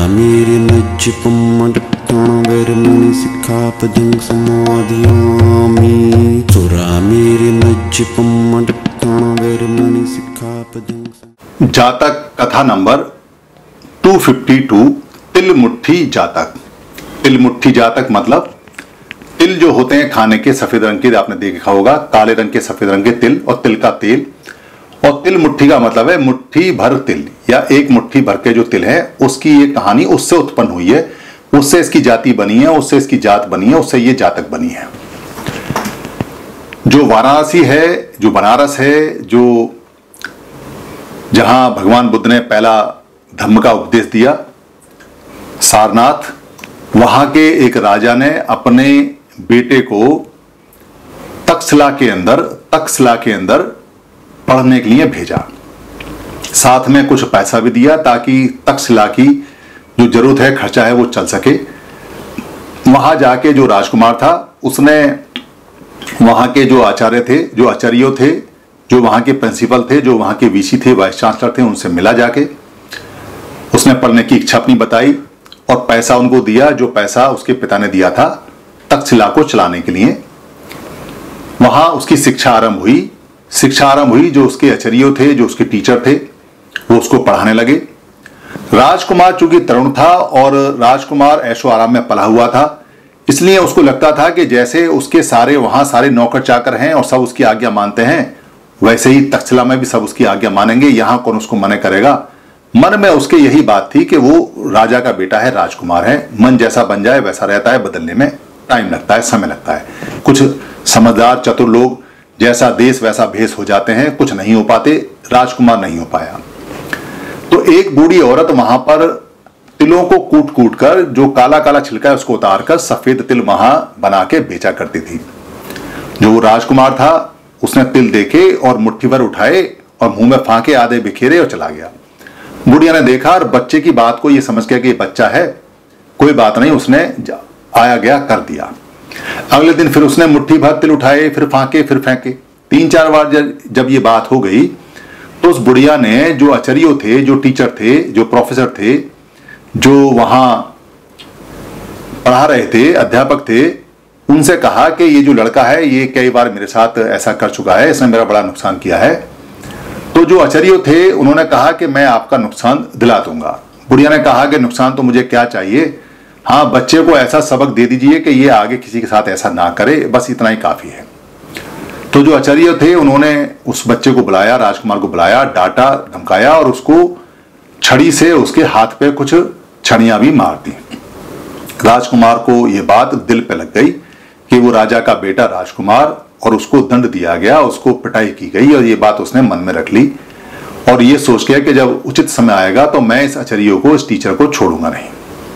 जातक कथा नंबर 252 तिल मुट्ठी जातक। तिल मुट्ठी जातक मतलब तिल जो होते हैं खाने के सफेद रंग के, आपने देखा होगा काले रंग के सफेद रंग के तिल और तिल का तेल। और तिल मुट्ठी का मतलब है मुट्ठी भर तिल या एक मुट्ठी भर के जो तिल है उसकी ये कहानी उससे उत्पन्न हुई है, उससे इसकी जाति बनी है, उससे इसकी जात बनी है, उससे ये जातक बनी है। जो वाराणसी है, जो बनारस है, जो जहां भगवान बुद्ध ने पहला धम्म का उपदेश दिया, सारनाथ, वहां के एक राजा ने अपने बेटे को तक्षशिला के अंदर पढ़ने के लिए भेजा। साथ में कुछ पैसा भी दिया ताकि तक्षशिला की जो जरूरत है, खर्चा है, वो चल सके। वहां जाके जो राजकुमार था उसने वहां के जो आचार्य थे, जो आचार्यों थे, जो वहां के प्रिंसिपल थे, जो वहां के वीसी थे, वाइस चांसलर थे, उनसे मिला जाके। उसने पढ़ने की इच्छा अपनी बताई और पैसा उनको दिया, जो पैसा उसके पिता ने दिया था तक्षशिला को चलाने के लिए। वहां उसकी शिक्षा आरंभ हुई। जो उसके आचार्य थे, जो उसके टीचर थे, वो उसको पढ़ाने लगे। राजकुमार चूंकि तरुण था और राजकुमार ऐशो आराम में पला हुआ था, इसलिए उसको लगता था कि जैसे उसके वहां सारे नौकर चाकर हैं और सब उसकी आज्ञा मानते हैं, वैसे ही तक्षशिला में भी सब उसकी आज्ञा मानेंगे, यहां कौन उसको मना करेगा। मन में उसके यही बात थी कि वो राजा का बेटा है, राजकुमार है, मन जैसा बन जाए वैसा रहता है, बदलने में टाइम लगता है, समय लगता है। कुछ समझदार चतुर लोग जैसा देश वैसा भेष हो जाते हैं, कुछ नहीं हो पाते, राजकुमार नहीं हो पाया। तो एक बूढ़ी औरत वहां पर तिलों को कूट कूट कर, जो काला काला छिलका है उसको उतार कर सफेद तिल वहां बना के बेचा करती थी। जो वो राजकुमार था उसने तिल देखे और मुट्ठी भर उठाए और मुंह में फांके, आधे बिखेरे और चला गया। बुढ़िया ने देखा और बच्चे की बात को ये समझ गया कि ये बच्चा है, कोई बात नहीं, उसने आया गया कर दिया। अगले दिन फिर उसने मुट्ठी भर तिल उठाए, फिर फांके, फिर फेंके। 3-4 बार जब ये बात हो गई तो उस बुढ़िया ने, जो आचार्य थे, जो टीचर थे, जो प्रोफेसर थे, जो वहां पढ़ा रहे थे, अध्यापक थे, उनसे कहा कि ये जो लड़का है ये कई बार मेरे साथ ऐसा कर चुका है, इसने मेरा बड़ा नुकसान किया है। तो जो आचार्य थे उन्होंने कहा कि मैं आपका नुकसान दिला दूंगा। बुढ़िया ने कहा कि नुकसान तो मुझे क्या चाहिए, हाँ बच्चे को ऐसा सबक दे दीजिए कि ये आगे किसी के साथ ऐसा ना करे, बस इतना ही काफी है। तो जो आचार्य थे उन्होंने उस बच्चे को बुलाया, राजकुमार को बुलाया, डांटा, धमकाया और उसको छड़ी से उसके हाथ पे कुछ छड़ियां भी मार दी। राजकुमार को यह बात दिल पे लग गई कि वो राजा का बेटा राजकुमार, और उसको दंड दिया गया, उसको पिटाई की गई, और ये बात उसने मन में रख ली और ये सोच गया कि जब उचित समय आएगा तो मैं इस आचार्य को, इस टीचर को छोड़ूंगा नहीं।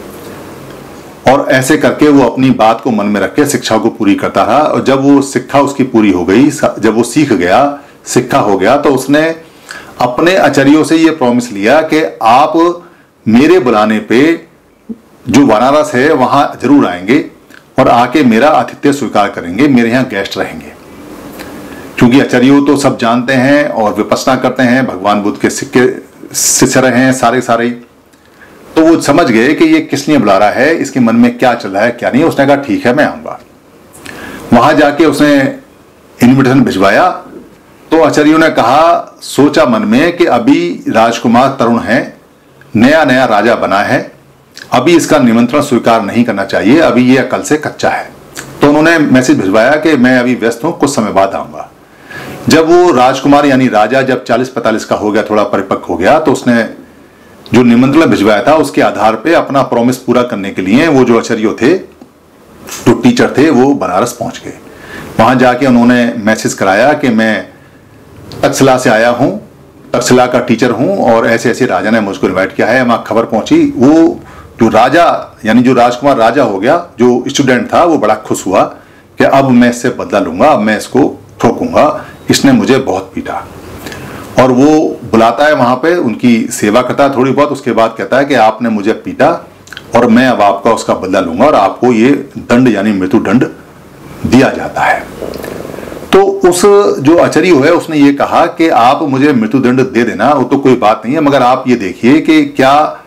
और ऐसे करके वो अपनी बात को मन में रख के शिक्षा को पूरी करता रहा। और जब वो शिक्षा उसकी पूरी हो गई, जब वो सीख गया, शिक्षा हो गया, तो उसने अपने आचार्यों से ये प्रॉमिस लिया कि आप मेरे बुलाने पे जो बनारस है वहां जरूर आएंगे और आके मेरा आतिथ्य स्वीकार करेंगे, मेरे यहाँ गेस्ट रहेंगे। क्योंकि आचार्य तो सब जानते हैं और विपश्यना करते हैं, भगवान बुद्ध के शिष्य रहे हैं सारे, तो वो समझ गए कि ये किस लिए बुला रहा है, इसके मन में क्या चल रहा है क्या नहीं। उसने कहा ठीक है मैं आऊंगा। वहां जाके उसने इनविटेशन भिजवाया तो आचार्यों ने कहा, सोचा मन में कि अभी राजकुमार तरुण है, नया नया राजा बना है, अभी इसका निमंत्रण स्वीकार नहीं करना चाहिए, अभी ये अकल से कच्चा है। तो उन्होंने मैसेज भिजवाया कि मैं अभी व्यस्त हूं, कुछ समय बाद आऊंगा। जब वो राजकुमार यानी राजा जब 40-45 का हो गया, थोड़ा परिपक्व हो गया, तो उसने जो निमंत्रण भिजवाया था उसके आधार पे अपना प्रॉमिस पूरा करने के लिए वो जो आचार्य थे, जो टीचर थे, वो बनारस पहुंच गए। वहां जाके उन्होंने मैसेज कराया कि मैं तक्षशिला से आया हूं, तक्षशिला का टीचर हूं और ऐसे ऐसे राजा ने मुझको इन्वाइट किया है। वहां खबर पहुंची, वो जो राजा यानी जो राजकुमार राजा हो गया, जो स्टूडेंट था वो बड़ा खुश हुआ कि अब मैं इससे बदला लूंगा, अब मैं इसको ठोकूंगा, इसने मुझे बहुत पीटा। और वो बुलाता है वहां पे, उनकी सेवा करता है थोड़ी बहुत, उसके बाद कहता है कि आपने मुझे पीटा और मैं अब आपका उसका बदला लूंगा और आपको ये दंड यानी मृत्यु दंड दिया जाता है। तो उस जो आचार्य है उसने ये कहा कि आप मुझे मृत्यु दंड दे देना, वो तो कोई बात नहीं है, मगर आप ये देखिए कि क्या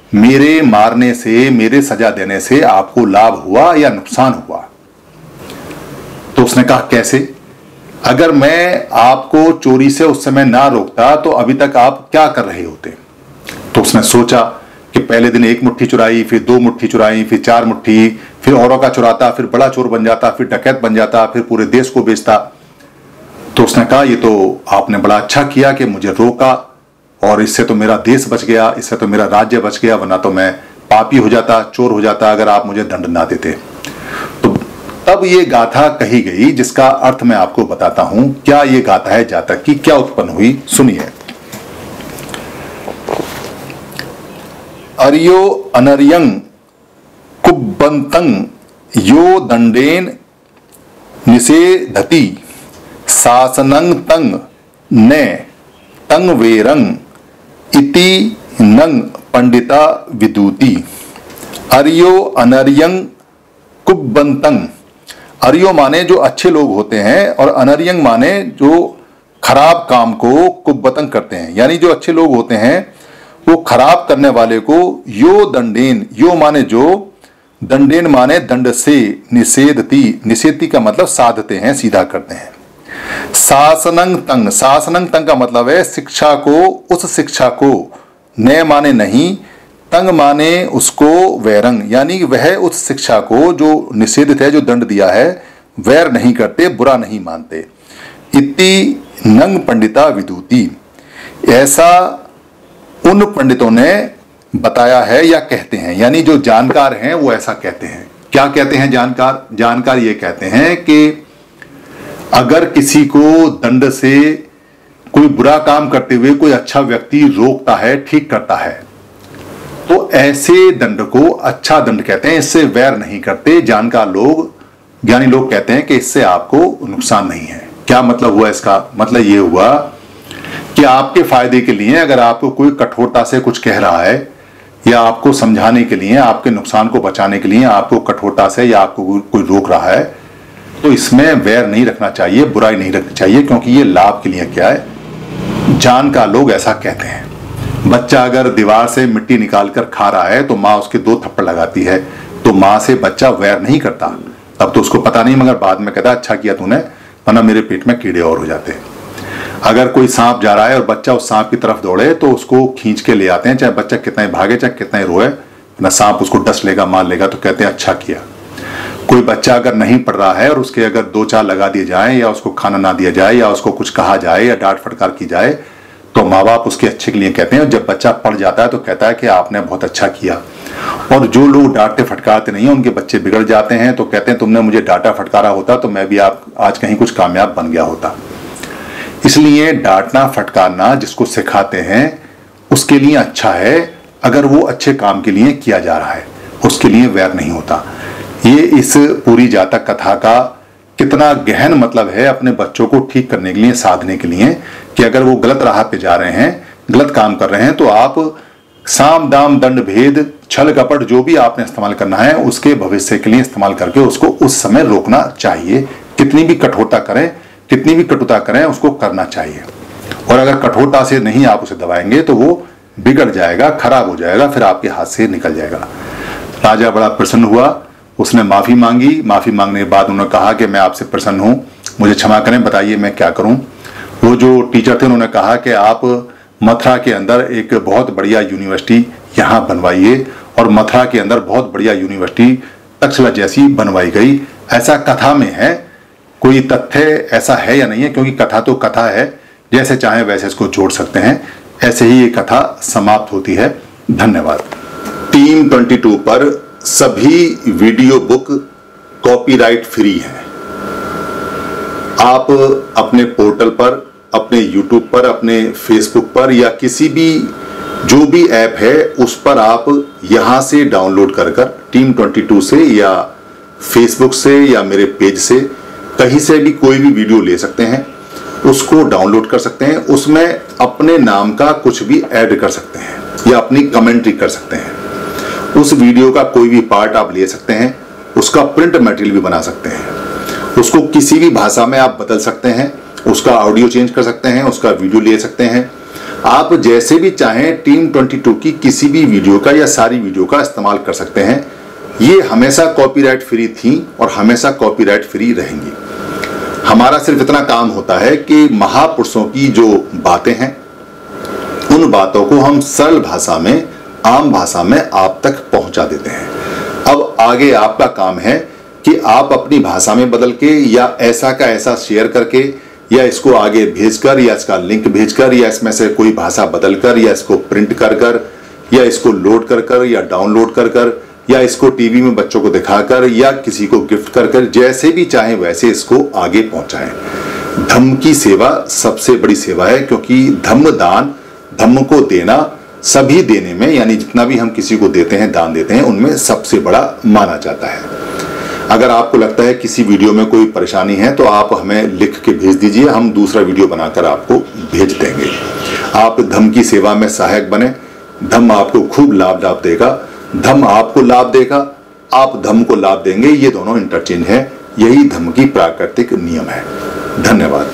मेरे मारने से, मेरे सजा देने से आपको लाभ हुआ या नुकसान हुआ? तो उसने कहा कैसे? अगर मैं आपको चोरी से उस समय ना रोकता तो अभी तक आप क्या कर रहे होते? तो उसने सोचा कि पहले दिन 1 मुट्ठी चुराई, फिर 2 मुट्ठी चुराई, फिर 4 मुट्ठी, फिर औरों का चुराता, फिर बड़ा चोर बन जाता, फिर डकैत बन जाता, फिर पूरे देश को बेचता। तो उसने कहा ये तो आपने बड़ा अच्छा किया कि मुझे रोका, और इससे तो मेरा देश बच गया, इससे तो मेरा राज्य बच गया, वरना तो मैं पापी हो जाता, चोर हो जाता अगर आप मुझे दंड ना देते। तो तब ये गाथा कही गई जिसका अर्थ मैं आपको बताता हूं। क्या ये गाथा है जातक की, क्या उत्पन्न हुई, सुनिए। अर्यो अनर्यं कुब्बंतं यो दंडेन निषेधति शासनं तंग ने तंग वेरंग इति नंग पंडिता विदुति। अर्यो अनर्यं कुब्बंतं, अर्यो माने जो अच्छे लोग होते हैं, और अनर्यंग माने जो खराब काम को कुब्बतंग करते हैं, यानी जो अच्छे लोग होते हैं वो खराब करने वाले को यो दंडेन, यो माने जो, दंडेन माने दंड से, निषेधति, निषेधति का मतलब साधते हैं, सीधा करते हैं। शासनंग तंग, शासनंग तंग का मतलब है शिक्षा को, उस शिक्षा को, न माने नहीं, तंग माने उसको, वैरंग यानी वह उस शिक्षा को जो निषेधित है, जो दंड दिया है, वैर नहीं करते, बुरा नहीं मानते। इति नंग पंडिता विदुति, ऐसा उन पंडितों ने बताया है या कहते हैं, यानी जो जानकार हैं वो ऐसा कहते हैं। क्या कहते हैं जानकार? जानकार ये कहते हैं कि अगर किसी को दंड से, कोई बुरा काम करते हुए कोई अच्छा व्यक्ति रोकता है, ठीक करता है, तो ऐसे दंड को अच्छा दंड कहते हैं, इससे वैर नहीं करते। जानकार लोग, ज्ञानी लोग कहते हैं कि इससे आपको नुकसान नहीं है। क्या मतलब हुआ इसका? मतलब ये हुआ कि आपके फायदे के लिए अगर आपको कोई कठोरता से कुछ कह रहा है, या आपको समझाने के लिए, आपके नुकसान को बचाने के लिए आपको कठोरता से या आपको कोई रोक रहा है, तो इसमें वैर नहीं रखना चाहिए, बुराई नहीं रखनी चाहिए, क्योंकि ये लाभ के लिए क्या है, जानकार लोग ऐसा कहते हैं। बच्चा अगर दीवार से मिट्टी निकाल कर खा रहा है तो माँ उसके 2 थप्पड़ लगाती है, तो माँ से बच्चा वैर नहीं करता, तब तो उसको पता नहीं, मगर बाद में कहता अच्छा किया तूने, वरना मेरे पेट में कीड़े और हो जाते। अगर कोई सांप जा रहा है और बच्चा उस सांप की तरफ दौड़े तो उसको खींच के ले आते हैं, चाहे बच्चा कितना ही भागे, चाहे कितना ही रोए, ना सांप उसको डस लेगा, मार लेगा, तो कहते हैं अच्छा किया। कोई बच्चा अगर नहीं पढ़ रहा है और उसके अगर 2-4 लगा दिए जाए, या उसको खाना ना दिया जाए, या उसको कुछ कहा जाए, या डांट फटकार की जाए, तो माँ बाप उसके अच्छे के लिए कहते हैं। जब बच्चा पढ़ जाता है तो कहता है कि आपने बहुत अच्छा किया। और जो लोग डांटते फटकारते नहीं है, उनके बच्चे बिगड़ जाते हैं, तो कहते हैं तुमने मुझे डांटा फटकारा होता तो मैं भी आज कहीं कुछ कामयाब बन गया होता। इसलिए डांटना फटकारना जिसको सिखाते हैं उसके लिए अच्छा है, अगर वो अच्छे काम के लिए किया जा रहा है, उसके लिए वैर नहीं होता। ये इस पूरी जातक कथा का कितना गहन मतलब है अपने बच्चों को ठीक करने के लिए, साधने के लिए, कि अगर वो गलत राह पे जा रहे हैं, गलत काम कर रहे हैं, तो आप साम दाम दंड भेद छल कपट जो भी आपने इस्तेमाल करना है उसके भविष्य के लिए इस्तेमाल करके उसको उस समय रोकना चाहिए। कितनी भी कठोरता करें, कितनी भी कटुता करें, उसको करना चाहिए। और अगर कठोरता से नहीं आप उसे दबाएंगे तो वो बिगड़ जाएगा, खराब हो जाएगा, फिर आपके हाथ से निकल जाएगा। राजा बड़ा प्रसन्न हुआ, उसने माफी मांगी। माफी मांगने के बाद उन्होंने कहा कि मैं आपसे प्रसन्न हूं, मुझे क्षमा करें, बताइए मैं क्या करूं। वो जो टीचर थे उन्होंने कहा कि आप मथुरा के अंदर एक बहुत बढ़िया यूनिवर्सिटी यहाँ बनवाइए, और मथुरा के अंदर बहुत बढ़िया यूनिवर्सिटी तक्षशिला जैसी बनवाई गई। ऐसा कथा में है, कोई तथ्य ऐसा है या नहीं है, क्योंकि कथा तो कथा है, जैसे चाहे वैसे इसको जोड़ सकते हैं। ऐसे ही ये कथा समाप्त होती है। धन्यवाद। टीम 22 पर सभी वीडियो बुक कॉपीराइट फ्री हैं। आप अपने पोर्टल पर, अपने यूट्यूब पर, अपने फेसबुक पर, या किसी भी जो भी ऐप है उस पर आप यहां से डाउनलोड कर टीम 22 से या फेसबुक से या मेरे पेज से कहीं से भी कोई भी वीडियो ले सकते हैं, उसको डाउनलोड कर सकते हैं। उसमें अपने नाम का कुछ भी ऐड कर सकते हैं या अपनी कमेंट्री कर सकते हैं। उस वीडियो का कोई भी पार्ट आप ले सकते हैं, उसका प्रिंट मटेरियल भी बना सकते हैं, उसको किसी भी भाषा में आप बदल सकते हैं, उसका ऑडियो चेंज कर सकते हैं, उसका वीडियो ले सकते हैं। आप जैसे भी चाहें टीम 22 की किसी भी वीडियो का या सारी वीडियो का इस्तेमाल कर सकते हैं। ये हमेशा कॉपीराइट फ्री थी और हमेशा कॉपीराइट फ्री रहेंगी। हमारा सिर्फ इतना काम होता है कि महापुरुषों की जो बातें हैं उन बातों को हम सरल भाषा में, आम भाषा में आप तक पहुंचा देते हैं। अब आगे आपका काम है कि आप अपनी भाषा में बदल के या ऐसा का ऐसा शेयर करके या इसको आगे भेजकर या इसका लिंक भेजकर या इसमें से कोई भाषा बदलकर या इसको प्रिंट कर कर या इसको लोड कर कर या डाउनलोड कर कर या इसको टीवी में बच्चों को दिखाकर या किसी को गिफ्ट कर कर, जैसे भी चाहे वैसे इसको आगे पहुंचाएं। धम्म की सेवा सबसे बड़ी सेवा है, क्योंकि धम्म दान, धम्म को देना सभी देने में, यानी जितना भी हम किसी को देते हैं, दान देते हैं, उनमें सबसे बड़ा माना जाता है। अगर आपको लगता है किसी वीडियो में कोई परेशानी है तो आप हमें लिख के भेज दीजिए, हम दूसरा वीडियो बनाकर आपको भेज देंगे। आप धम्म की सेवा में सहायक बने। धम्म आपको खूब लाभ देगा, धम्म आपको लाभ देगा, आप धम्म को लाभ देंगे। ये दोनों इंटरचेंज है, यही धम्म की प्राकृतिक नियम है। धन्यवाद।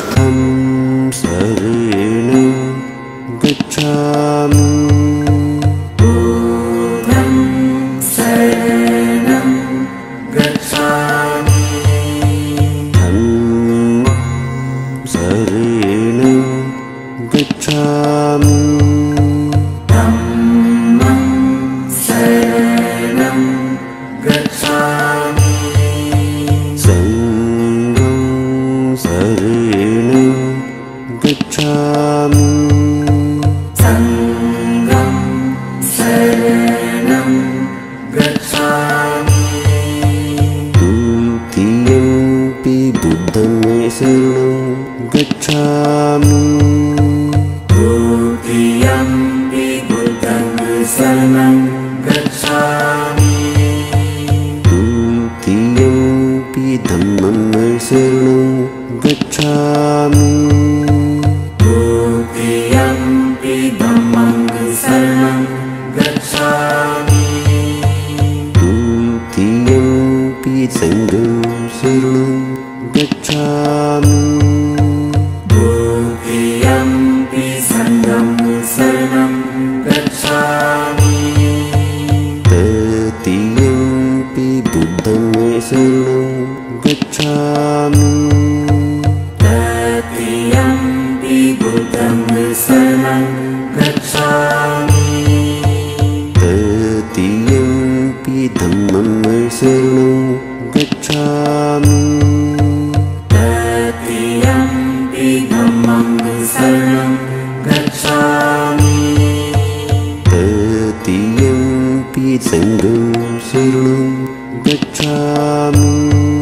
Sangam Saranam Gacchami